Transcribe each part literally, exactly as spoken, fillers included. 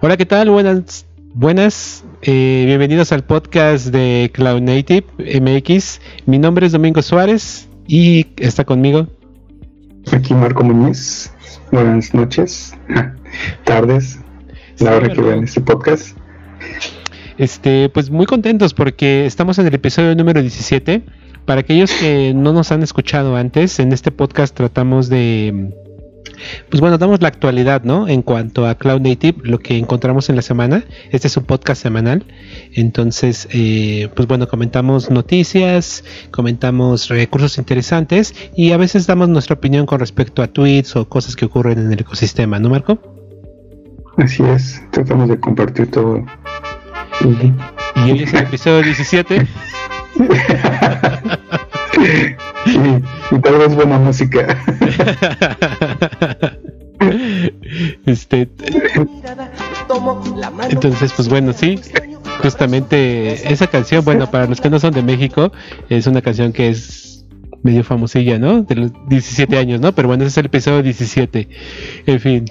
Hola, ¿qué tal? Buenas, buenas. Eh, bienvenidos al podcast de Cloud Native M X. Mi nombre es Domingo Suárez y está conmigo aquí Marco Muñiz. Buenas noches, tardes, la sí, hora que vean este podcast. Este, pues muy contentos porque estamos en el episodio número diecisiete. Para aquellos que no nos han escuchado antes, en este podcast tratamos de, pues bueno, damos la actualidad, ¿no? En cuanto a Cloud Native, lo que encontramos en la semana. Este es un podcast semanal. Entonces, eh, pues bueno, comentamos noticias, comentamos recursos interesantes y a veces damos nuestra opinión con respecto a tweets o cosas que ocurren en el ecosistema, ¿no, Marco? Así es, tratamos de compartir todo. Y hoy es el episodio diecisiete. y, y tal vez buena música. este entonces pues bueno, sí, justamente esa canción, bueno, para los que no son de México, es una canción que es medio famosilla, ¿no? De los diecisiete años, ¿no? Pero bueno, ese es el episodio diecisiete. En fin.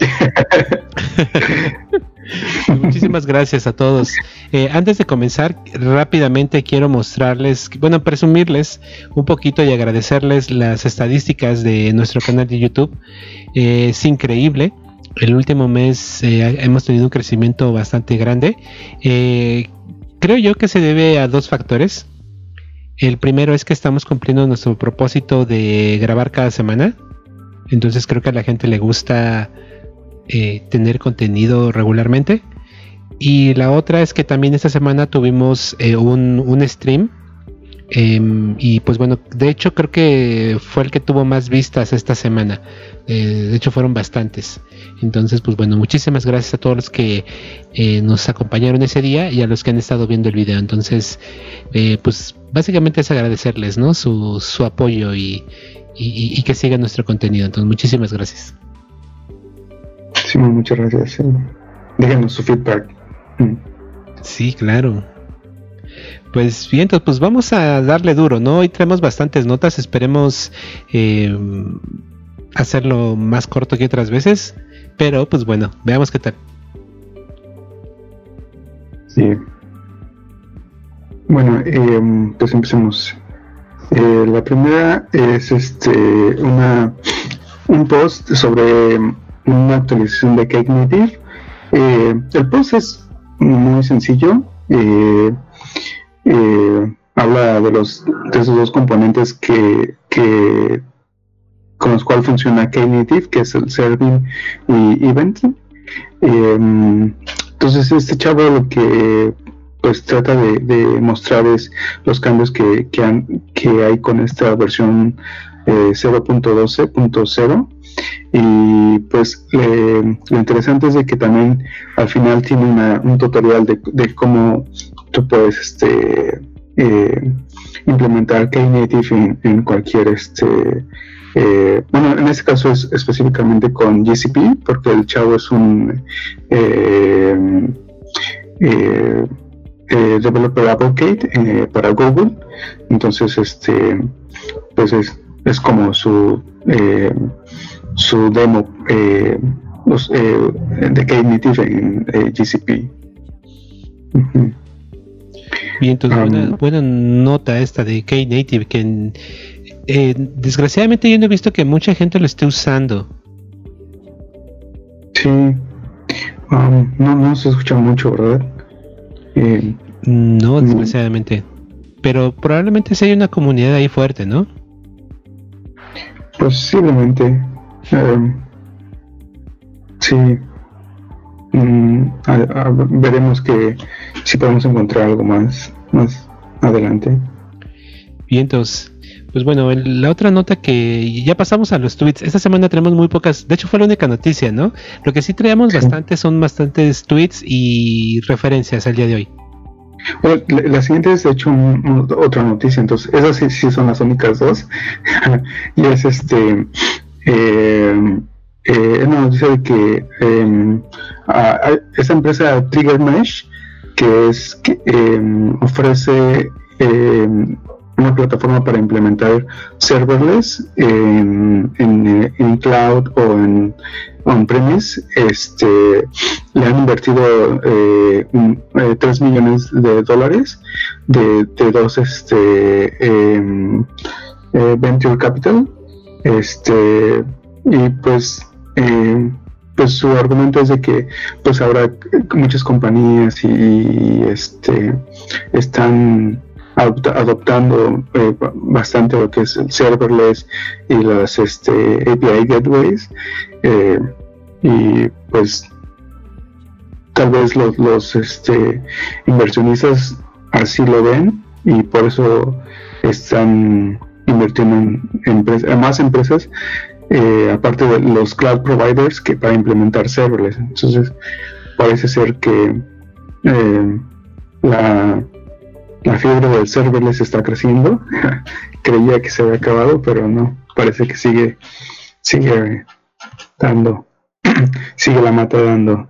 Muchísimas gracias a todos. Eh, antes de comenzar, rápidamente quiero mostrarles, bueno, presumirles un poquito y agradecerles las estadísticas de nuestro canal de YouTube. Eh, es increíble. El último mes eh, hemos tenido un crecimiento bastante grande. Eh, creo yo que se debe a dos factores. El primero es que estamos cumpliendo nuestro propósito de grabar cada semana. Entonces creo que a la gente le gusta Eh, tener contenido regularmente, y la otra es que también esta semana tuvimos eh, un, un stream eh, y pues bueno, de hecho creo que fue el que tuvo más vistas esta semana. Eh, de hecho fueron bastantes. Entonces pues bueno, muchísimas gracias a todos los que eh, nos acompañaron ese día y a los que han estado viendo el video. Entonces eh, pues básicamente es agradecerles, ¿no? su, su apoyo y, y, y que sigan nuestro contenido. Entonces muchísimas gracias. Sí, muchas gracias. Sí. Déjenos su feedback. Sí, claro. Pues bien, entonces pues vamos a darle duro, ¿no? Hoy traemos bastantes notas, esperemos eh, hacerlo más corto que otras veces, pero pues bueno, veamos qué tal. Sí. Bueno, eh, pues empecemos. Eh, la primera es este una un post sobre una actualización de Knative. Eh, el post es muy sencillo. Eh, eh, habla de los de esos dos componentes que, que con los cuales funciona Knative, que es el serving y eventing. Eh, entonces este chavo lo que pues trata de, de mostrar es los cambios que, que, han, que hay con esta versión eh, cero punto doce punto cero. Y pues eh, lo interesante es de que también al final tiene una, un tutorial de, de cómo tú puedes este eh, implementar Knative en, en cualquier este eh, bueno, en este caso es específicamente con G C P, porque el chavo es un eh, eh, eh, developer advocate eh, para Google. Entonces este pues es, es como su eh, su demo eh, los, eh, de Knative en eh, G C P. Uh-huh. Bien, entonces um, buena, buena nota esta de Knative, que en, eh, desgraciadamente yo no he visto que mucha gente lo esté usando. Sí, um, no, no se escucha mucho, ¿verdad? Eh, no, desgraciadamente. No. Pero probablemente sí hay una comunidad ahí fuerte, ¿no? Posiblemente. Um, sí, um, a, a, veremos que si podemos encontrar algo más más adelante. Bien, entonces, pues bueno, el, la otra nota que ya pasamos a los tweets. Esta semana tenemos muy pocas, de hecho fue la única noticia, ¿no? Lo que sí traíamos sí. bastante son bastantes tweets y referencias al día de hoy. Bueno, la, la siguiente es de hecho un, un, otra noticia, entonces esas sí, sí son las únicas dos. Y es este eh, eh, es una noticia de que eh, a, a esa empresa Trigger Mesh, que es que eh, ofrece eh, una plataforma para implementar serverless en, en, en cloud o en on-premise. Este, le han invertido eh, eh, tres millones de dólares de, de dos este, eh, eh, venture capital. Este, y pues eh, pues su argumento es de que pues ahora muchas compañías y, y este están adoptando eh, bastante lo que es el serverless y las este, A P I gateways, eh, y pues tal vez los, los este, inversionistas así lo ven y por eso están invirtiendo en, en, en más empresas, eh, aparte de los cloud providers, que para implementar serverless. Entonces parece ser que eh, la la fiebre del serverless está creciendo. Creía que se había acabado, pero no, parece que sigue sigue dando sigue la mata dando.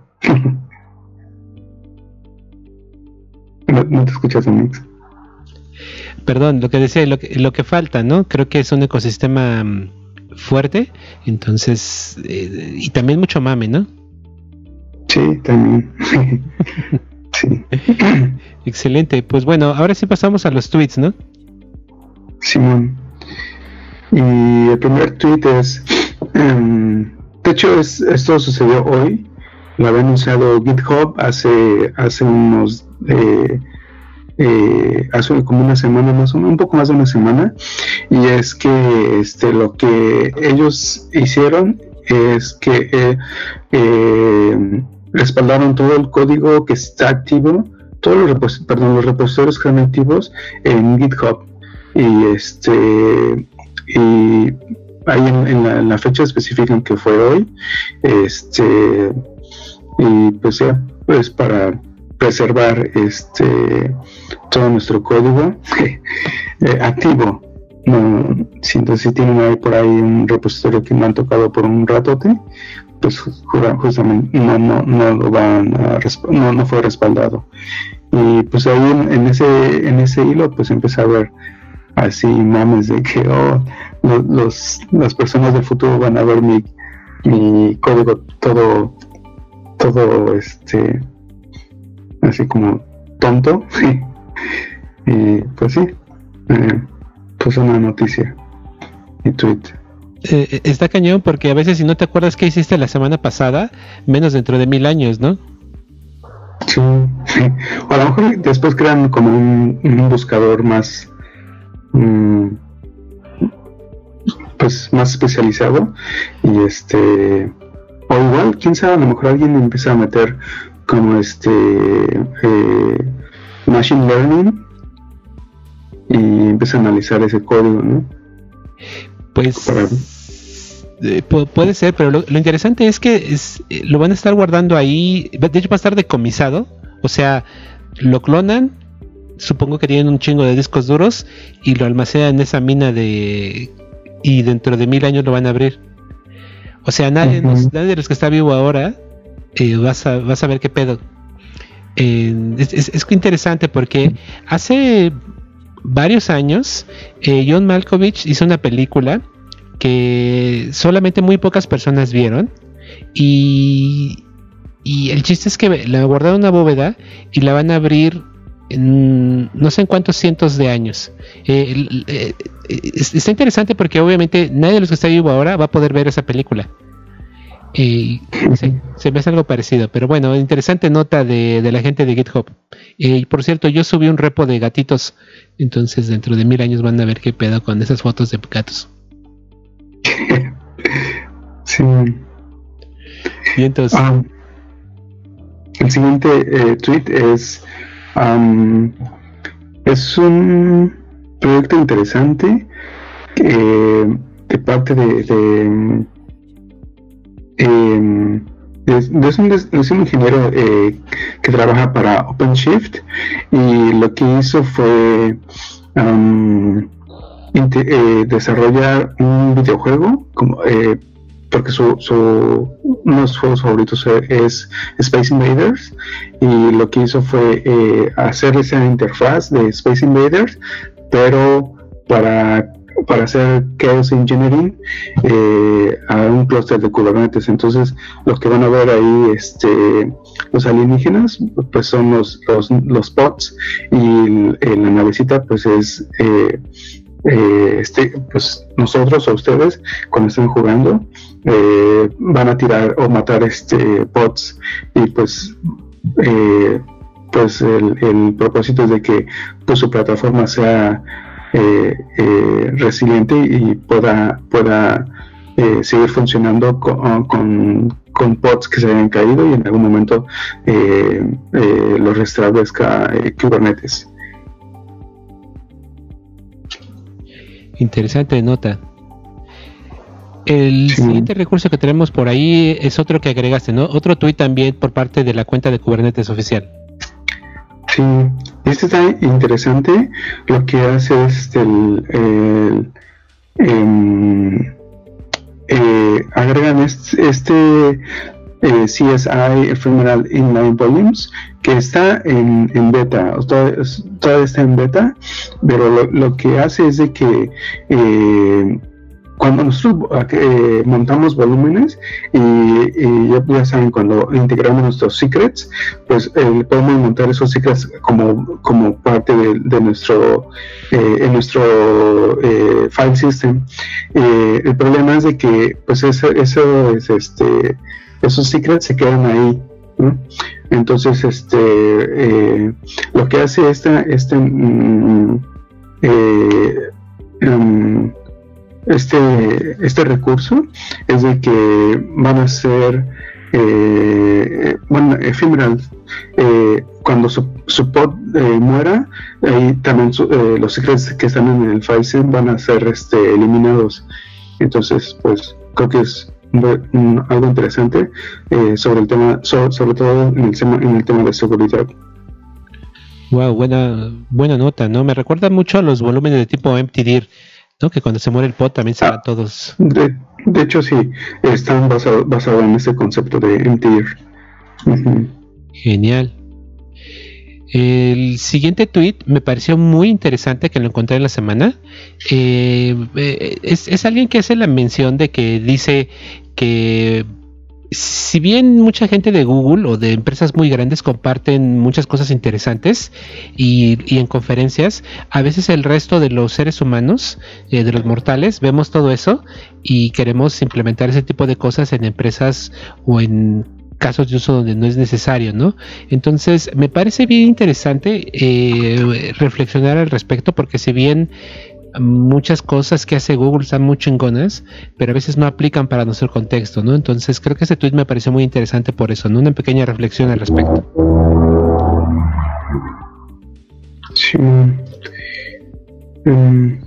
no, no te escuchas, Mix. Perdón, lo que decía, lo que, lo que falta, ¿no? Creo que es un ecosistema um, fuerte, entonces, eh, y también mucho mame, ¿no? Sí, también. Sí. Excelente, pues bueno, ahora sí pasamos a los tweets, ¿no? Simón. Y el primer tweet es, um, de hecho es, esto sucedió hoy, lo había anunciado GitHub hace hace unos eh, eh, hace como una semana más o menos, un poco más de una semana, y es que este lo que ellos hicieron es que eh, eh, respaldaron todo el código que está activo, todos los, repos- perdón, los repositorios que están activos en GitHub, y este y ahí en, en, la, en la fecha específica en que fue hoy, este y pues ya, pues para preservar este todo nuestro código eh, activo. No, si entonces si tienen ahí por ahí un repositorio que me han tocado por un ratote, pues justamente no no no lo van a resp- no no fue respaldado. Y pues ahí en, en ese en ese hilo pues empecé a ver así mames de que oh, los, los las personas del futuro van a ver mi mi código todo todo este así como tonto. Y pues sí, eh, pues una noticia y tweet. Eh, está cañón porque a veces si no te acuerdas qué hiciste la semana pasada, menos dentro de mil años, ¿no? Sí, sí. O a lo mejor después crean como un, un buscador más mmm, pues más especializado, y este o igual, quién sabe, a lo mejor alguien empieza a meter como este eh, machine learning y empieza a analizar ese código, ¿no? Pues Para... eh, pu- puede ser, pero lo, lo interesante es que es, eh, lo van a estar guardando ahí, de hecho va a estar decomisado, o sea, lo clonan, supongo que tienen un chingo de discos duros y lo almacenan en esa mina de y dentro de mil años lo van a abrir. O sea, nadie, uh-huh. nos, nadie de los que está vivo ahora eh, vas a vas a ver qué pedo. Eh, es, es, es interesante porque hace varios años eh, John Malkovich hizo una película que solamente muy pocas personas vieron, y, y el chiste es que la guardaron en una bóveda y la van a abrir en no sé en cuántos cientos de años. Eh, eh, eh, está interesante porque obviamente nadie de los que está vivo ahora va a poder ver esa película. Eh, sí, se me hace algo parecido, pero bueno, interesante nota de, de la gente de GitHub. Eh, y por cierto, yo subí un repo de gatitos, entonces dentro de mil años van a ver qué pedo con esas fotos de gatos. Sí. Y entonces um, el siguiente eh, tweet es um, es un proyecto interesante que de parte de, de Eh, es, es, un, es un ingeniero eh, que trabaja para OpenShift, y lo que hizo fue um, inte- eh, desarrollar un videojuego como, eh, porque su, su uno de sus juegos favoritos es Space Invaders, y lo que hizo fue eh, hacer esa interfaz de Space Invaders pero para para hacer chaos engineering eh, a un clúster de Kubernetes. Entonces los que van a ver ahí este los alienígenas pues son los los, los pods, y el, la navecita pues es eh, eh, este pues nosotros o ustedes cuando estén jugando eh, van a tirar o matar este pods, y pues eh, pues el, el propósito es de que pues su plataforma sea Eh, eh, resiliente y pueda pueda eh, seguir funcionando con, con, con pods que se hayan caído y en algún momento eh, eh, los restablezca eh, Kubernetes. Interesante nota. El sí. siguiente recurso que tenemos por ahí es otro que agregaste, ¿no? Otro tweet también por parte de la cuenta de Kubernetes oficial. Sí, este está interesante. Lo que hace es el, el, el eh, agregan este, este eh, C S I Ephemeral Inline Volumes, que está en, en beta, todavía, todavía está en beta, pero lo, lo que hace es de que eh, cuando nosotros eh, montamos volúmenes y, y ya, ya saben, cuando integramos nuestros secrets, pues eh, podemos montar esos secrets como, como parte de, de nuestro eh, en nuestro eh, file system. Eh, el problema es de que pues eso, eso es este esos secrets se quedan ahí, ¿no? Entonces este eh, lo que hace esta este mm, eh, um, Este, este recurso es de que van a ser eh, bueno, ephemeral, eh, cuando su, su pod eh, muera, ahí también su, eh, los secrets que están en el file system van a ser este, eliminados. Entonces pues creo que es un, un, algo interesante eh, sobre el tema, so, sobre todo en el tema, en el tema de seguridad. Wow, buena, buena nota, ¿no? Me recuerda mucho a los volúmenes de tipo emptydir, ¿no? Que cuando se muere el pod también se van ah, todos. De, de hecho, sí, están basados basado en ese concepto de emptydir. Uh-huh. Genial. El siguiente tweet me pareció muy interesante, que lo encontré en la semana. Eh, es, es alguien que hace la mención de que dice que si bien mucha gente de Google o de empresas muy grandes comparten muchas cosas interesantes y, y en conferencias, a veces el resto de los seres humanos, eh, de los mortales, vemos todo eso y queremos implementar ese tipo de cosas en empresas o en casos de uso donde no es necesario, ¿no? Entonces me parece bien interesante eh, reflexionar al respecto, porque si bien muchas cosas que hace Google están muy chingonas, pero a veces no aplican para nuestro contexto, ¿no? Entonces creo que este tweet me pareció muy interesante por eso, ¿no? Una pequeña reflexión al respecto. Sí. Um.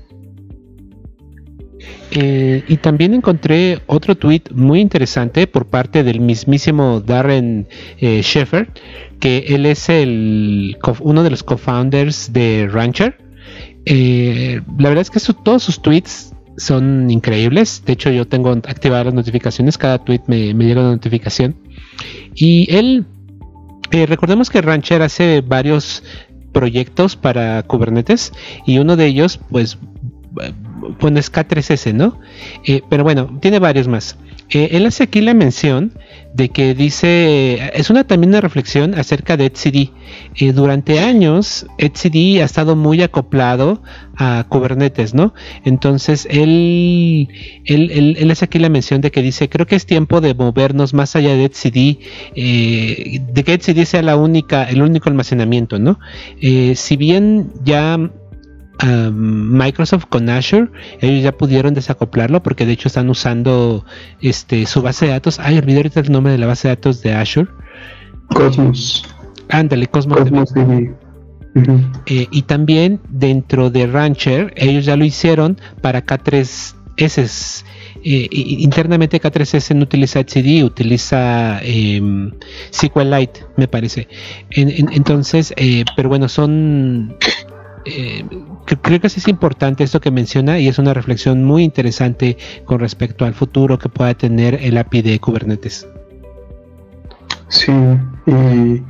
Eh, y también encontré otro tweet muy interesante por parte del mismísimo Darren eh, Shepherd, que él es el uno de los co-founders de Rancher. Eh, la verdad es que su, todos sus tweets son increíbles. De hecho, yo tengo activadas las notificaciones. Cada tweet me, me llega una notificación. Y él, eh, recordemos que Rancher hace varios proyectos para Kubernetes, y uno de ellos, pues, bueno, es K tres S, ¿no? Eh, pero bueno, tiene varios más. Eh, él hace aquí la mención de que dice, es una también una reflexión acerca de etcd. Eh, durante años etcd ha estado muy acoplado a Kubernetes, ¿no? Entonces él, él, él, él hace aquí la mención de que dice, creo que es tiempo de movernos más allá de etcd, eh, de que etcd sea la única, el único almacenamiento, ¿no? Eh, si bien ya Um, Microsoft con Azure, ellos ya pudieron desacoplarlo, porque de hecho están usando este su base de datos. Ay, olvidé ahorita el nombre de la base de datos de Azure. Cosmos. Ándale, Cosmos. Cosmos D B. Uh-huh. Eh, y también dentro de Rancher, ellos ya lo hicieron para K tres S. Eh, internamente K tres S no utiliza etcd, utiliza eh, SQLite, me parece. En, en, entonces, eh, pero bueno, son... Eh, creo que sí es importante esto que menciona, y es una reflexión muy interesante con respecto al futuro que pueda tener el A P I de Kubernetes. Sí, y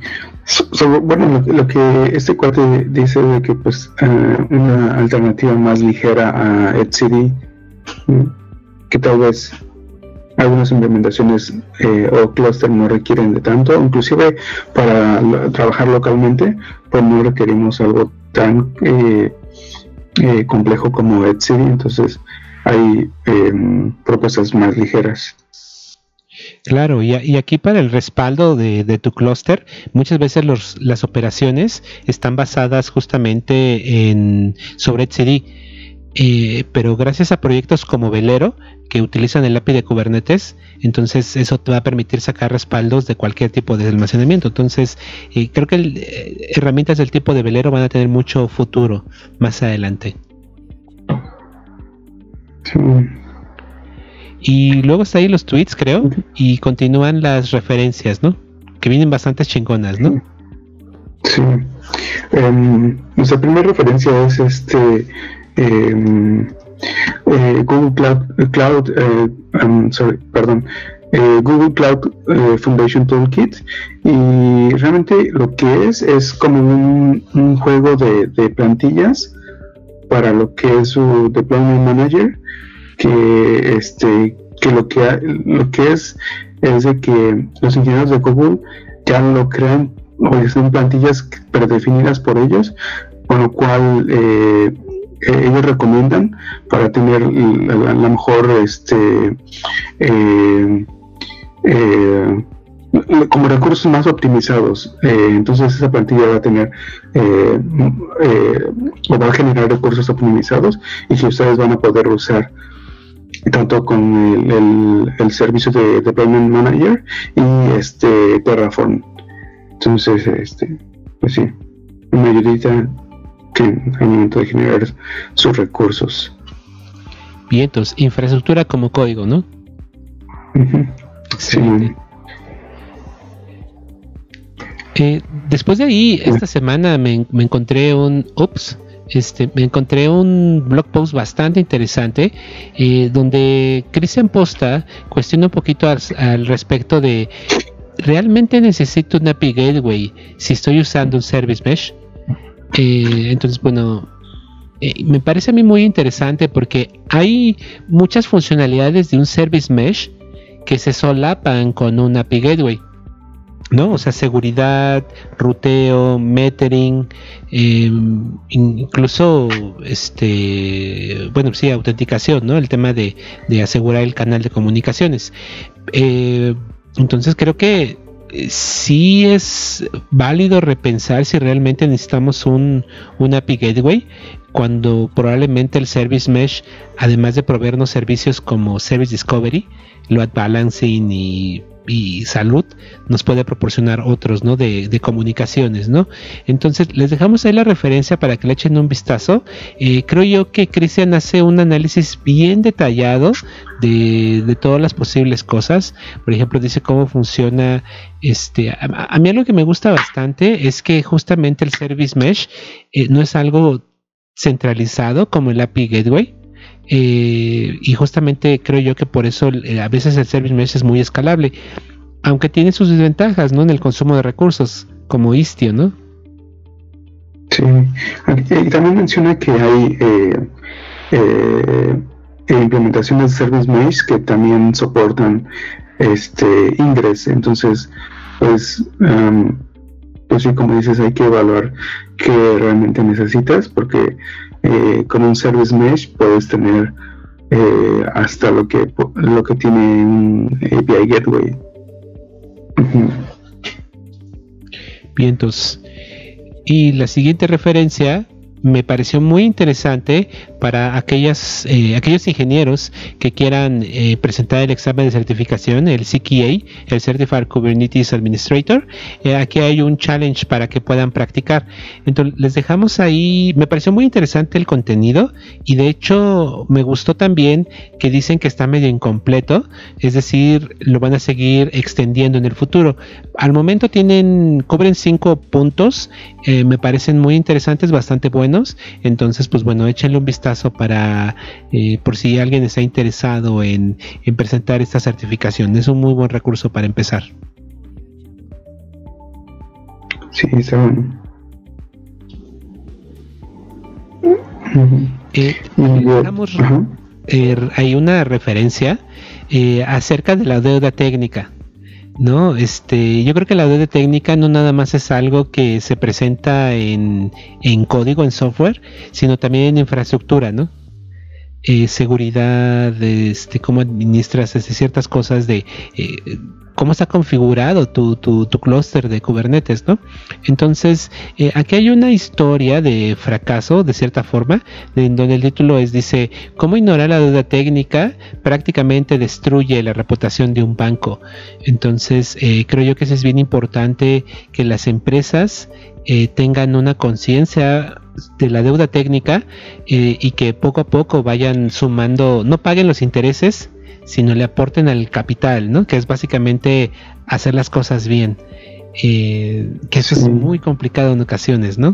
So, so, bueno, lo, lo que este cuate dice de que pues uh, una alternativa más ligera a etcd, que tal vez algunas implementaciones eh, o cluster no requieren de tanto, inclusive para lo, trabajar localmente, pues no requerimos algo tan eh, eh, complejo como etcd, entonces hay eh, propuestas más ligeras. Claro, y, y aquí para el respaldo de, de tu clúster, muchas veces los, las operaciones están basadas justamente en sobre etcd, eh, pero gracias a proyectos como Velero, que utilizan el A P I de Kubernetes, entonces eso te va a permitir sacar respaldos de cualquier tipo de almacenamiento. Entonces, eh, creo que el, eh, herramientas del tipo de Velero van a tener mucho futuro más adelante. Sí. Y luego está ahí los tweets, creo, y continúan las referencias, ¿no? Que vienen bastante chingonas, ¿no? Sí. Um, nuestra primera referencia es este um, eh, Google Cloud, Cloud eh, um, sorry, perdón, eh, Google Cloud eh, Foundation Toolkit, y realmente lo que es es como un, un juego de, de plantillas para lo que es su Deployment Manager, que este que lo que lo que es es de que los ingenieros de Google ya lo crean o son plantillas predefinidas por ellos, con lo cual eh, ellos recomiendan para tener la, la mejor este eh, eh, como recursos más optimizados. Eh, entonces esa plantilla va a tener eh, eh, o va a generar recursos optimizados y que ustedes van a poder usar tanto con el, el, el servicio de Deployment Manager y este Terraform. Entonces, este, pues sí, una ayudita que al momento de generar sus recursos. Bien, entonces, infraestructura como código, ¿no? Uh-huh. Excelente. Sí. Eh, después de ahí, esta sí. semana me, me encontré un... Ups. Este, me encontré un blog post bastante interesante eh, donde Cristian Posta cuestiona un poquito al, al respecto de ¿realmente necesito un A P I Gateway si estoy usando un Service Mesh? Eh, entonces, bueno, eh, me parece a mí muy interesante porque hay muchas funcionalidades de un Service Mesh que se solapan con un A P I Gateway, ¿no? O sea, seguridad, ruteo, metering, eh, incluso este, bueno, sí, autenticación, ¿no? El tema de, de asegurar el canal de comunicaciones. Eh, entonces creo que sí es válido repensar si realmente necesitamos un, un A P I Gateway, cuando probablemente el Service Mesh, además de proveernos servicios como Service Discovery, Load Balancing y y salud, nos puede proporcionar otros, ¿no? De, de comunicaciones, ¿no? Entonces, les dejamos ahí la referencia para que le echen un vistazo. Eh, creo yo que Cristian hace un análisis bien detallado de, de todas las posibles cosas. Por ejemplo, dice cómo funciona este... A, a mí algo que me gusta bastante es que justamente el Service Mesh eh, no es algo centralizado como el A P I Gateway. Eh, y justamente creo yo que por eso eh, a veces el Service Mesh es muy escalable, aunque tiene sus desventajas, ¿no? En el consumo de recursos, como Istio, ¿no? Sí, y también menciona que hay eh, eh, implementaciones de Service Mesh que también soportan este Ingress, entonces pues um, pues sí, como dices, hay que evaluar qué realmente necesitas, porque Eh, con un Service Mesh puedes tener eh, hasta lo que lo que tiene un A P I Gateway. Uh-huh. Bien, entonces, y la siguiente referencia me pareció muy interesante para aquellas, eh, aquellos ingenieros que quieran eh, presentar el examen de certificación, el C K A, el Certified Kubernetes Administrator. Eh, aquí hay un challenge para que puedan practicar. Entonces les dejamos ahí. Me pareció muy interesante el contenido y de hecho me gustó también que dicen que está medio incompleto, es decir, lo van a seguir extendiendo en el futuro. Al momento tienen, cubren cinco puntos, eh, me parecen muy interesantes, bastante buenos. Entonces, pues bueno, échenle un vistazo para eh, por si alguien está interesado en, en presentar esta certificación. Es un muy buen recurso para empezar. sí, está bueno. Eh, digamos, eh, hay una referencia eh, acerca de la deuda técnica, ¿no? Este, yo creo que la deuda técnica no nada más es algo que se presenta en, en código, en software, sino también en infraestructura, ¿no? Eh, seguridad, este, cómo administras este, ciertas cosas de eh, cómo está configurado tu, tu, tu clúster de Kubernetes, ¿no? Entonces, eh, aquí hay una historia de fracaso, de cierta forma, en donde el título es, dice, cómo ignorar la deuda técnica prácticamente destruye la reputación de un banco. Entonces, eh, creo yo que eso es bien importante, que las empresas eh, tengan una conciencia de la deuda técnica eh, y que poco a poco vayan sumando, no paguen los intereses, sino le aporten al capital, ¿no? Que es básicamente hacer las cosas bien, eh, que eso sí. Es muy complicado en ocasiones, ¿no?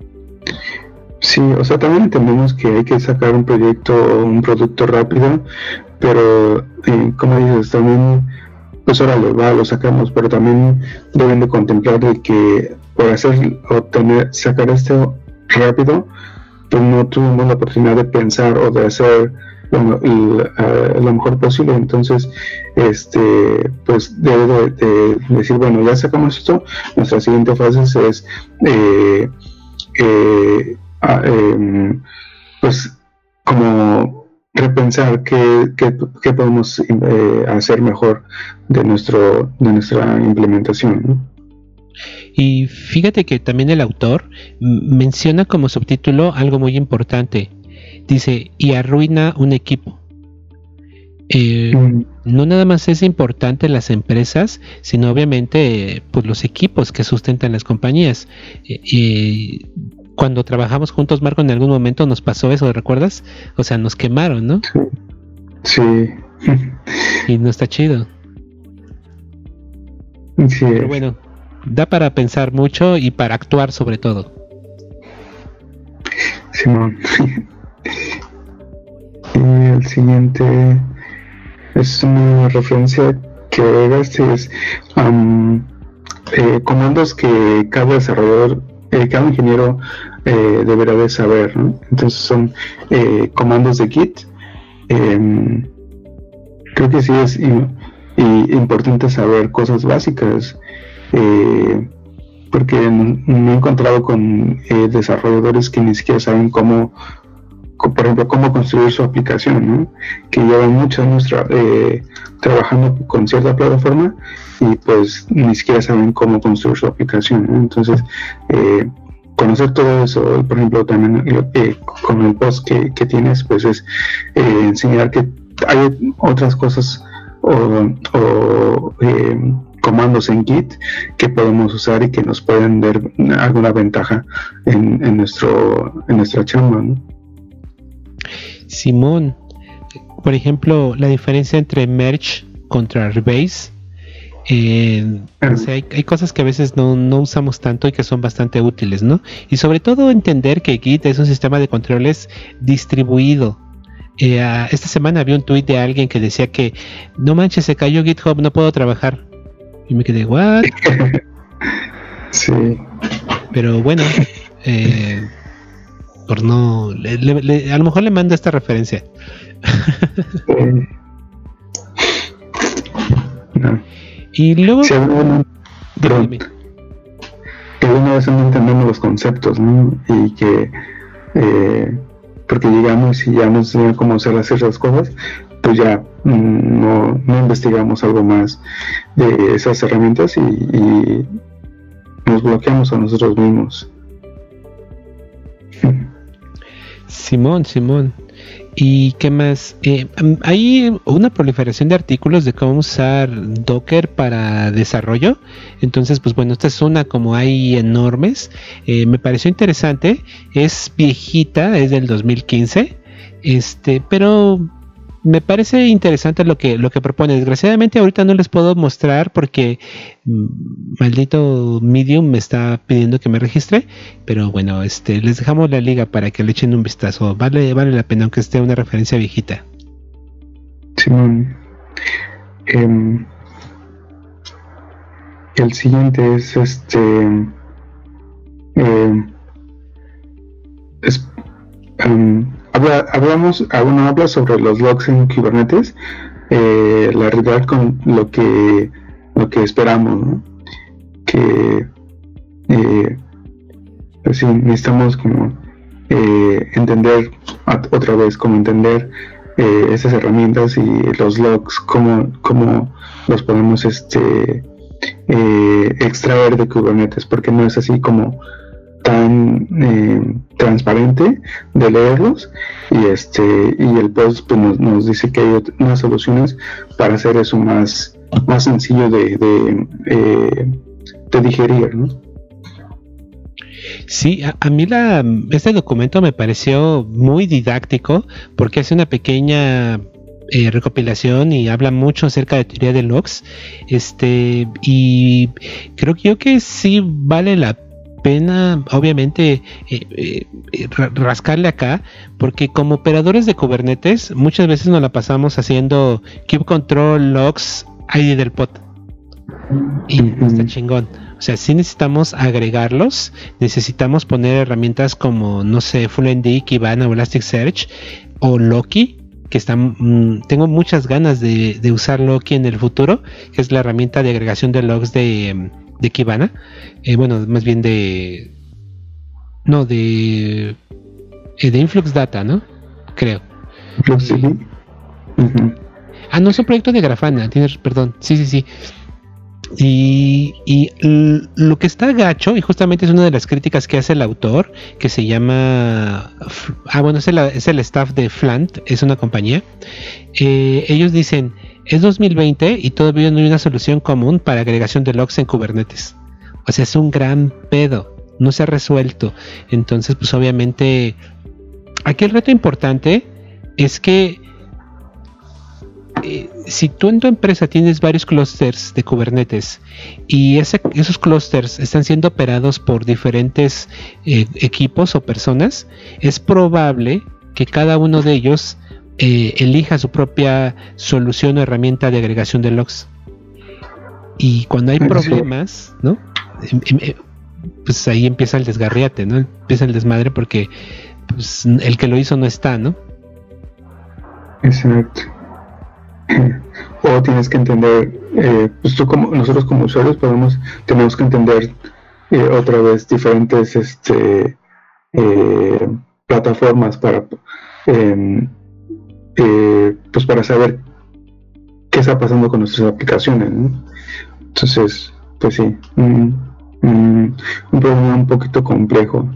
Sí, o sea, también entendemos que hay que sacar un proyecto o un producto rápido, pero eh, como dices, también pues ahora lo, va, lo sacamos, pero también deben de contemplar de que por hacer o tener, sacar esto rápido, pues no tuvimos la oportunidad de pensar o de hacer lo, lo, lo mejor posible. Entonces este pues debe de, de decir, bueno, ya sacamos esto, nuestra siguiente fase es eh, eh, eh, pues como repensar qué, qué, qué podemos eh, hacer mejor de nuestro de nuestra implementación, ¿no? Y fíjate que también el autor menciona como subtítulo algo muy importante. Dice, y arruina un equipo. Eh, mm. No nada más es importante las empresas, sino obviamente pues los equipos que sustentan las compañías. Eh, eh, cuando trabajamos juntos, Marco, en algún momento nos pasó eso, ¿recuerdas? O sea, nos quemaron, ¿no? Sí. Y no está chido. Sí. Pero bueno, da para pensar mucho y para actuar sobre todo. Simón. Y el siguiente es una referencia que este es um, eh, comandos que cada desarrollador, eh, cada ingeniero eh, deberá de saber, ¿no? Entonces son eh, comandos de Git. Eh, creo que sí es y, y importante saber cosas básicas. Eh, porque me he encontrado con eh, desarrolladores que ni siquiera saben cómo, co- por ejemplo, cómo construir su aplicación, ¿no? Que llevan muchos años tra- eh, trabajando con cierta plataforma y pues ni siquiera saben cómo construir su aplicación, ¿no? Entonces, eh, conocer todo eso, por ejemplo, también eh, con el post que, que tienes, pues es eh, enseñar que hay otras cosas o, o eh, comandos en Git que podemos usar y que nos pueden dar alguna ventaja en, en nuestro en nuestra chamba, ¿no? Simón, por ejemplo, la diferencia entre merge contra rebase, eh, uh-huh. O sea, hay, hay cosas que a veces no, no usamos tanto y que son bastante útiles, ¿no? Y sobre todo entender que Git es un sistema de controles distribuido. Eh, uh, esta semana vi un tweet de alguien que decía que no manches, se cayó GitHub, no puedo trabajar. Y me quedé, ¿what? Sí. Pero bueno, eh, por no. Le, le, le, a lo mejor le mando esta referencia. eh, no. Y luego. Sí, bueno, pero, que una vez no entendemos los conceptos, ¿no? Y que. Eh, porque llegamos y ya nos enseñan cómo hacer ciertas cosas, pues ya mm, no, no investigamos algo más de esas herramientas y, y nos bloqueamos a nosotros mismos. Simón, Simón. ¿Y qué más? Eh, hay una proliferación de artículos de cómo usar Docker para desarrollo. Entonces, pues bueno, esta es una como hay enormes. Eh, me pareció interesante. Es viejita, es del dos mil quince. Este, pero me parece interesante lo que lo que propone. Desgraciadamente ahorita no les puedo mostrar porque mmm, maldito Medium me está pidiendo que me registre, pero bueno, este les dejamos la liga para que le echen un vistazo. Vale vale la pena aunque esté una referencia viejita. Simón. Eh, el siguiente es este eh, es, um, habla, hablamos, ah, bueno, habla sobre los logs en Kubernetes, eh, la realidad con lo que lo que esperamos, ¿no? Que eh, pues sí, necesitamos como eh, entender otra vez, como entender eh, esas herramientas y los logs, cómo, cómo los podemos este eh, extraer de Kubernetes, porque no es así como tan eh, transparente de leerlos, y este y el post pues, nos, nos dice que hay unas soluciones para hacer eso más, más sencillo de, de, eh, de digerir, ¿no? Sí, a, a mí la, este documento me pareció muy didáctico porque hace una pequeña eh, recopilación y habla mucho acerca de teoría de logs, este y creo que yo que sí vale la pena, obviamente, eh, eh, rascarle acá, porque como operadores de Kubernetes muchas veces nos la pasamos haciendo kubectl logs I D del pod y mm-hmm. está chingón. O sea, sí necesitamos agregarlos, necesitamos poner herramientas como, no sé, FullND, Kibana o Elasticsearch o Loki, que están, mmm, tengo muchas ganas de, de usar Loki en el futuro, que es la herramienta de agregación de logs de, de Kibana, eh, bueno, más bien de, no, de, eh, de Influx Data, ¿no? Creo. Sí. Uh-huh. Ah, no, es un proyecto de Grafana, tienes, perdón, sí, sí, sí. Y, y l- lo que está gacho, y justamente es una de las críticas que hace el autor, que se llama, ah bueno, es el, es el staff de Flant, es una compañía, eh, ellos dicen, es dos mil veinte y todavía no hay una solución común para agregación de logs en Kubernetes. O sea, es un gran pedo, no se ha resuelto. Entonces, pues obviamente, aquí el reto importante es que Eh, si tú en tu empresa tienes varios clústeres de Kubernetes y ese, esos clústeres están siendo operados por diferentes eh, equipos o personas, es probable que cada uno de ellos eh, elija su propia solución o herramienta de agregación de logs. Y cuando hay problemas, ¿no? Pues ahí empieza el desgarriate, ¿no? Empieza el desmadre porque pues, el que lo hizo no está, ¿no? Exacto. O tienes que entender, eh, pues tú como nosotros como usuarios podemos tenemos que entender eh, otra vez diferentes este eh, plataformas para eh, eh, pues para saber qué está pasando con nuestras aplicaciones, ¿no? Entonces, pues sí, un, un, un problema un poquito complejo.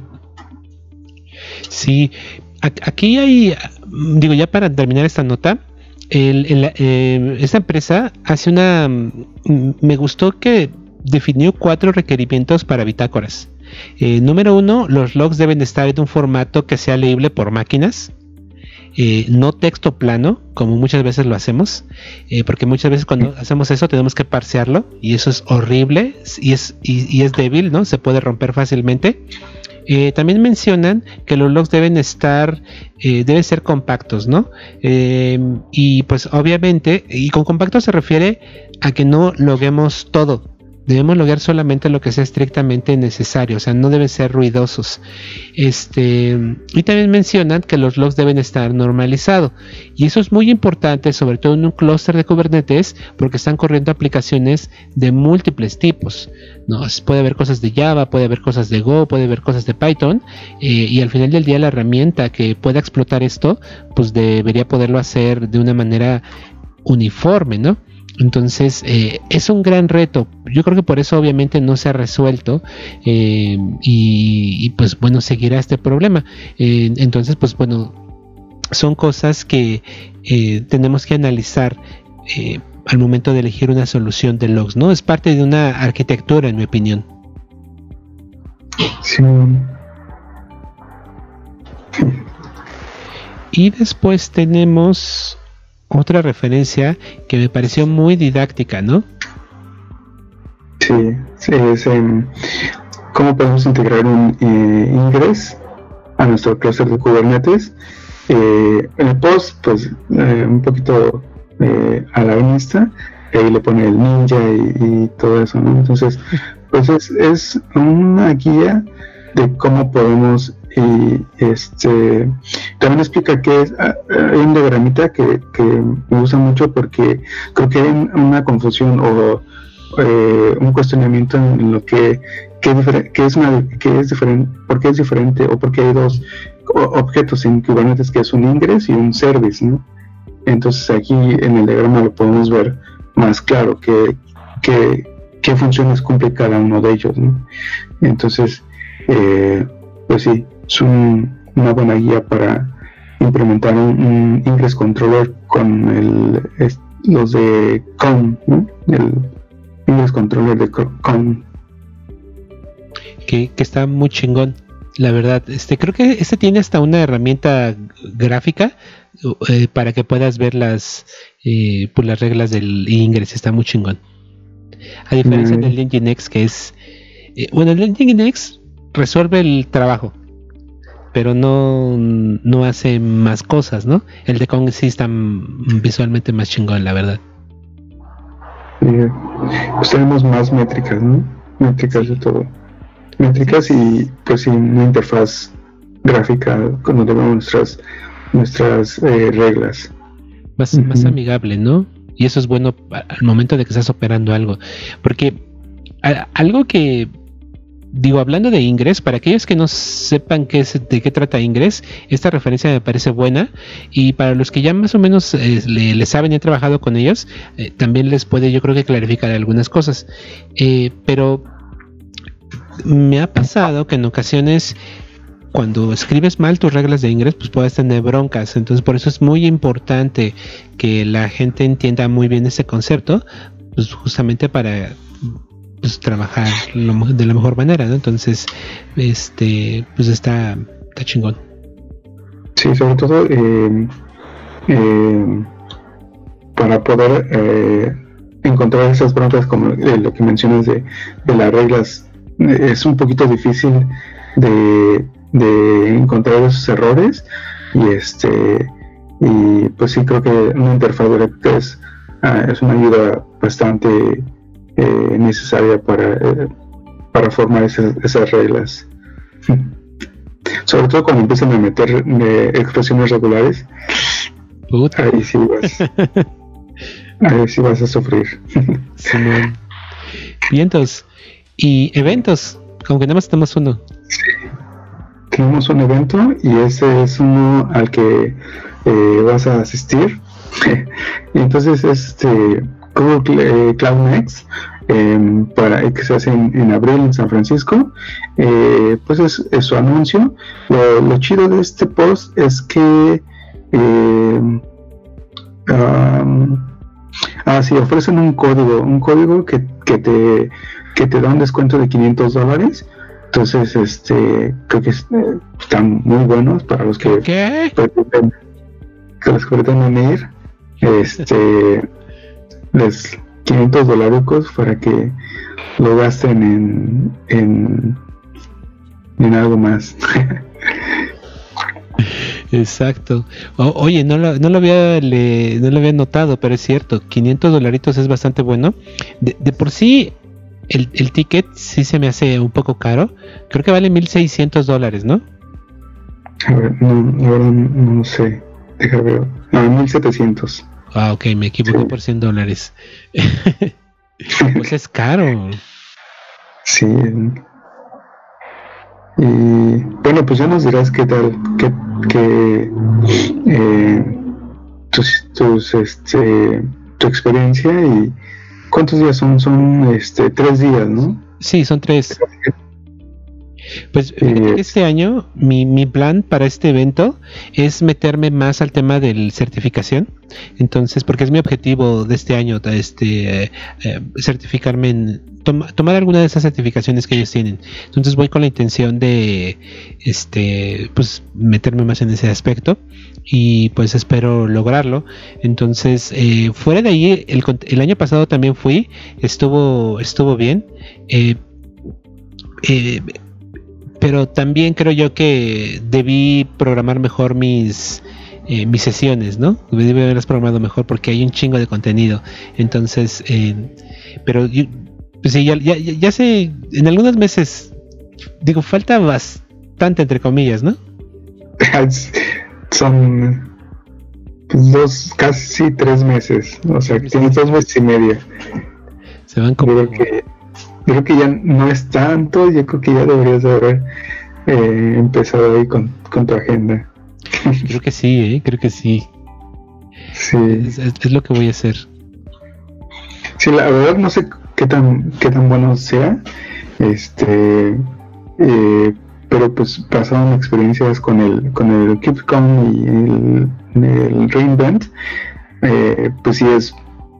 Sí, aquí hay, digo, ya para terminar esta nota, El, el, eh, esta empresa hace una, me gustó que definió cuatro requerimientos para bitácoras. Eh, número uno, los logs deben estar en un formato que sea leíble por máquinas, eh, no texto plano, como muchas veces lo hacemos, eh, porque muchas veces cuando hacemos eso tenemos que parsearlo y eso es horrible y es, y, y es débil, ¿no? Se puede romper fácilmente. Eh, también mencionan que los logs deben estar, eh, deben ser compactos, ¿no? Eh, y pues obviamente, y con compacto se refiere a que no loguemos todo. Debemos loguear solamente lo que sea estrictamente necesario, o sea, no deben ser ruidosos. Este, y también mencionan que los logs deben estar normalizados. Y eso es muy importante, sobre todo en un clúster de Kubernetes, porque están corriendo aplicaciones de múltiples tipos, ¿no? Puede haber cosas de Java, puede haber cosas de Go, puede haber cosas de Python, eh, y al final del día la herramienta que pueda explotar esto, pues debería poderlo hacer de una manera uniforme, ¿no? Entonces eh, es un gran reto. Yo creo que por eso obviamente no se ha resuelto, eh, y, y pues bueno, seguirá este problema. Eh, entonces pues bueno, son cosas que eh, tenemos que analizar eh, al momento de elegir una solución de logs, ¿no? Es parte de una arquitectura, en mi opinión. Sí. Y después tenemos otra referencia que me pareció muy didáctica, ¿no? Sí, sí, es um, cómo podemos integrar un eh, ingress a nuestro clúster de Kubernetes. Eh, en el post, pues, eh, un poquito eh, alarmista, y ahí le pone el ninja y, y todo eso, ¿no? Entonces, pues es, es una guía de cómo podemos, y este también explica que es, hay un diagramita que, que me gusta mucho porque creo que hay una confusión o eh, un cuestionamiento en, en lo que que, difer- que es una que es diferente, por qué es diferente o por qué hay dos objetos en Kubernetes, que es un ingress y un service, ¿no? Entonces aquí en el diagrama lo podemos ver más claro que, que qué funciones cumple cada uno de ellos, ¿no? Entonces eh, pues sí, es un, una buena guía para implementar un, un ingress controller con el, es, los de Kong, ¿no? El ingress controller de Kong, que, que está muy chingón. La verdad, este creo que este tiene hasta una herramienta gráfica eh, para que puedas ver las eh, pues las reglas del ingress. Está muy chingón. A diferencia mm. del Nginx, que es eh, bueno, el Nginx resuelve el trabajo, pero no no hace más cosas, ¿no? El de Kong sí está visualmente más chingón, la verdad. Eh, pues tenemos más métricas, ¿no? Métricas sí. de todo. Métricas sí. Y pues sí, una interfaz gráfica donde vemos nuestras nuestras eh, reglas. Más, uh-huh. más amigable, ¿no? Y eso es bueno al momento de que estás operando algo. Porque a, algo que digo, hablando de Ingress, para aquellos que no sepan qué es, de qué trata Ingress, esta referencia me parece buena, y para los que ya más o menos eh, le, le saben y han trabajado con ellos, eh, también les puede, yo creo que clarificar algunas cosas. Eh, pero me ha pasado que en ocasiones, cuando escribes mal tus reglas de Ingress, pues puedes tener broncas. Entonces por eso es muy importante que la gente entienda muy bien ese concepto, pues justamente para pues trabajar lo, de la mejor manera, ¿no? Entonces, este, pues está, está chingón. Sí, sobre todo eh, eh, para poder eh, encontrar esas broncas, como eh, lo que mencionas de, de las reglas, eh, es un poquito difícil de, de encontrar esos errores, y este y pues sí, creo que una interfaz directa es, uh, es una ayuda bastante Eh, necesaria para eh, para formar esas, esas reglas, sobre todo cuando empiezan a meter eh, expresiones regulares. Puta. ahí sí vas ahí sí vas a sufrir. Sí, vientos y eventos, como que nada más tenemos uno. Sí, tenemos un evento y ese es uno al que eh, vas a asistir. Y entonces este Google eh, Cloud Next, eh, para que se hace en, en abril en San Francisco, eh, pues es, es su anuncio. Lo, lo chido de este post es que eh, um, ah, sí, ofrecen un código, un código que, que te que te da un descuento de quinientos dólares. Entonces, este, creo que es, eh, están muy buenos para los que ¿Qué? pretenden, que los que pretenden ir. Este les quinientos dolaricos para que lo gasten en en, en algo más. Exacto. O, oye, no lo, no lo había le, no lo había notado, pero es cierto, quinientos dolaritos es bastante bueno. De, de por sí el, el ticket sí se me hace un poco caro. Creo que vale mil seiscientos dólares, ¿no? A ver, no, la verdad no, no sé. Deja ver. No, mil setecientos. Ah, ok, me equivoqué sí. por cien dólares. Pues es caro. Sí. Y bueno, pues ya nos dirás qué tal, qué, qué eh, tus, tus, este, tu experiencia y cuántos días son, son, este, tres días, ¿no? Sí, son tres. Pues eh, este año mi, mi plan para este evento es meterme más al tema de certificación. Entonces, porque es mi objetivo de este año, este eh, eh, certificarme en tom, tomar alguna de esas certificaciones que ellos tienen. Entonces voy con la intención de este pues meterme más en ese aspecto y pues espero lograrlo. Entonces, eh, fuera de ahí, el, el año pasado también fui, estuvo estuvo bien. Eh, eh, pero también creo yo que debí programar mejor mis eh, mis sesiones, ¿no? Debí haberlas programado mejor porque hay un chingo de contenido. Entonces, eh, pero yo, pues sí, ya, ya, ya sé, en algunos meses digo, falta bastante entre comillas, ¿no? Son dos, casi tres meses, o sea, tienes dos meses y medio. Se van como... Yo creo que, yo creo que ya no es tanto, yo creo que ya deberías de haber eh, empezado ahí con, con tu agenda. Creo que sí, ¿eh? Creo que sí. Sí. Es, es, es lo que voy a hacer. Sí, la verdad no sé qué tan qué tan bueno sea, este, eh, pero pues pasaron experiencias con el con el KeepCon y el, el Reinvent, eh, pues sí es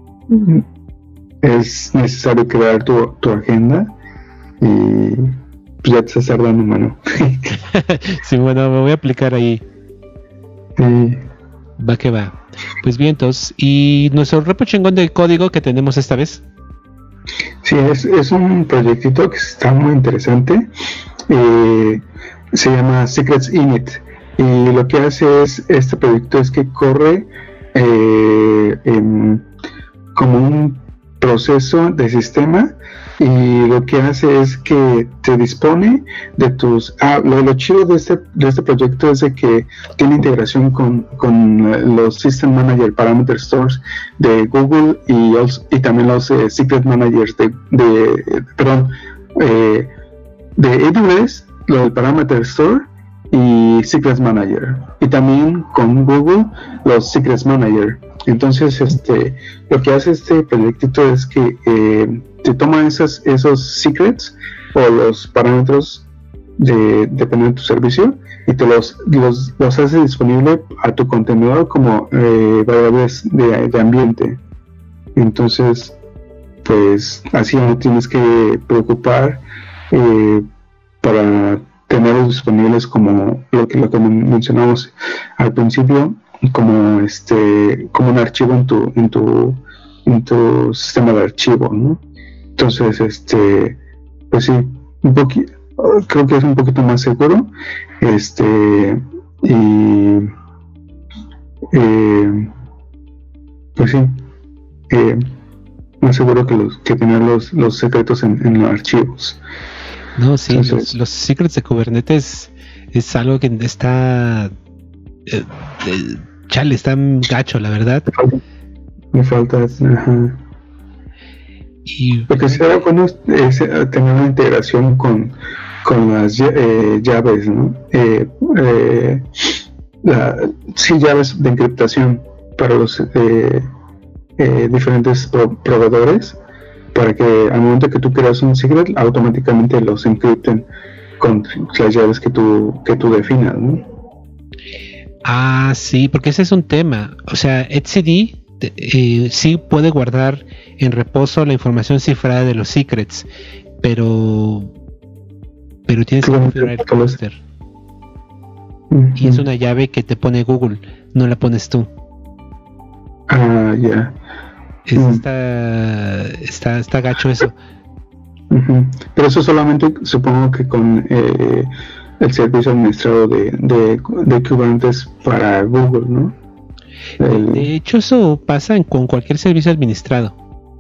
es necesario crear tu, tu agenda y pues ya te estás tardando, mano. Sí, bueno, me voy a aplicar ahí. Sí. Va que va. Pues bien, entonces, ¿y nuestro repo chingón de código que tenemos esta vez? Sí, es, es un proyectito que está muy interesante. Eh, se llama Secrets Init. Y lo que hace es, este proyecto es que corre eh, en, como un proceso de sistema, y lo que hace es que te dispone de tus... Ah, lo, lo chido de este, de este proyecto es de que tiene integración con, con los System Manager Parameter Stores de Google y, also, y también los eh, Secret Managers de, de perdón, eh, de A W S, lo del Parameter Store y Secrets Manager, y también con Google los Secrets Manager. Entonces, este, lo que hace este proyectito es que eh, te toma esas, esos secrets o los parámetros de, dependiendo de tu servicio, y te los, los, los hace disponible a tu contenedor como eh, variables de, de ambiente. Entonces, pues así no tienes que preocupar eh, para tenerlos disponibles como lo que, lo que mencionamos al principio, como este como un archivo en tu en tu en tu sistema de archivo, ¿no? Entonces, este pues sí, un poquito, creo que es un poquito más seguro, este y eh, pues sí, eh, más seguro que los que tener los, los secretos en, en los archivos. No, sí, Entonces, los, los secrets de Kubernetes es algo que está eh, eh, chale, está gacho, la verdad. Me falta, ajá. Y lo que será bueno es, es tener una integración con, con las eh, llaves, ¿no? Eh, eh, la, sí, llaves de encriptación para los eh, eh, diferentes pro proveedores, para que al momento que tú creas un secret, automáticamente los encripten con las llaves que tú, que tú definas, ¿no? Ah, sí, porque ese es un tema. O sea, etcd eh, sí puede guardar en reposo la información cifrada de los secrets, pero pero tienes que configurar el clúster. Uh-huh. Y es una llave que te pone Google, no la pones tú. Ah, ya. Yeah. Es, uh-huh. está, está, está gacho eso. Uh-huh. Pero eso solamente supongo que con eh, el servicio administrado de, de, de Kubernetes para Google, ¿no? El... De hecho, eso pasa en, con cualquier servicio administrado.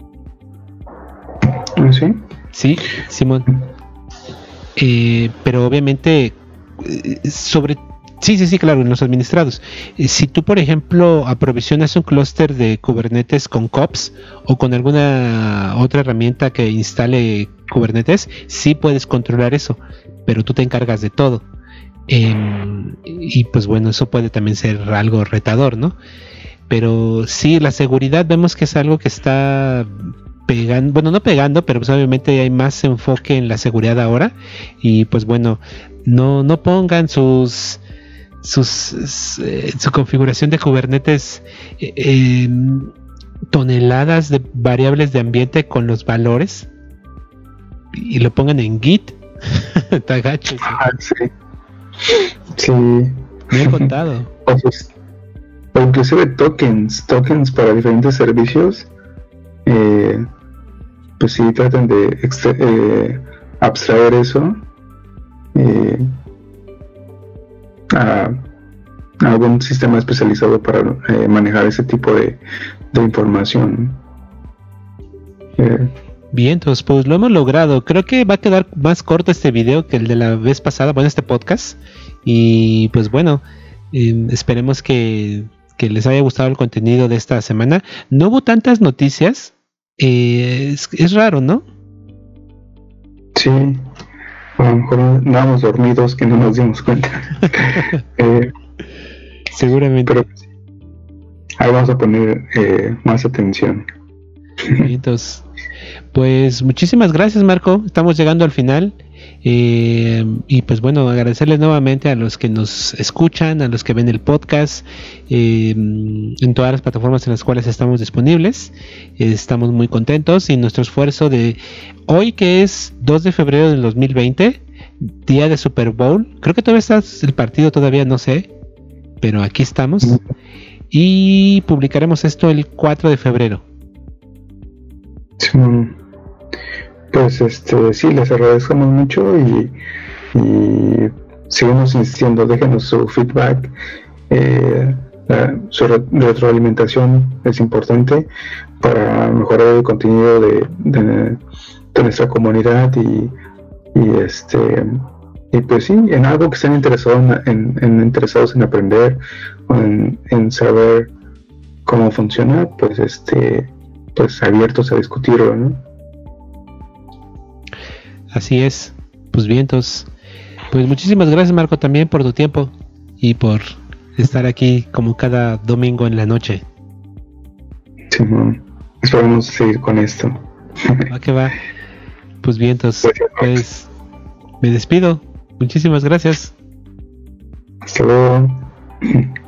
¿Sí? Sí, Simón. Eh, pero obviamente, eh, sobre... Sí, sí, sí, claro, en los administrados. Eh, si tú, por ejemplo, aprovisionas un clúster de Kubernetes con kops o con alguna otra herramienta que instale Kubernetes, sí puedes controlar eso, pero tú te encargas de todo. Eh, y pues bueno, eso puede también ser algo retador, ¿no? Pero sí, la seguridad vemos que es algo que está pegando, bueno, no pegando, pero pues obviamente hay más enfoque en la seguridad ahora. Y pues bueno, no, no pongan sus... sus eh, su configuración de Kubernetes eh, eh, toneladas de variables de ambiente con los valores y lo pongan en Git. Está gacho. Ah, sí. Sí. Me he contado. O, pues, o inclusive tokens, tokens para diferentes servicios. Eh, pues sí, tratan de extra, eh, abstraer eso. Eh, a algún sistema especializado para eh, manejar ese tipo de, de información. Eh, Bien, entonces pues lo hemos logrado. Creo que va a quedar más corto este video que el de la vez pasada, bueno, este podcast. Y pues bueno, eh, esperemos que, que les haya gustado el contenido de esta semana. No hubo tantas noticias. Eh, es, es raro, ¿no? Sí, a lo mejor andábamos dormidos que no nos dimos cuenta. eh, Seguramente. Pero ahí vamos a poner eh, más atención. Entonces, pues muchísimas gracias, Marco. Estamos llegando al final. Eh, y pues bueno, agradecerles nuevamente a los que nos escuchan, a los que ven el podcast eh, en todas las plataformas en las cuales estamos disponibles. Eh, estamos muy contentos y nuestro esfuerzo de hoy, que es dos de febrero del dos mil veinte, día de Super Bowl. Creo que todavía está el partido, todavía no sé, pero aquí estamos. Y publicaremos esto el cuatro de febrero. Pues este sí, les agradecemos mucho y, y seguimos insistiendo, déjenos su feedback, eh, la, su re- retroalimentación es importante para mejorar el contenido de, de, de nuestra comunidad y, y este y pues sí, en algo que estén interesados en, en, en interesados en aprender o en, en saber cómo funciona, pues este pues abiertos a discutirlo, ¿no? Así es. Pues bien, entonces, pues muchísimas gracias, Marco, también por tu tiempo y por estar aquí como cada domingo en la noche. Sí, no. Esperamos seguir con esto. Va que va. Pues bien, entonces, pues me despido. Muchísimas gracias. Hasta luego.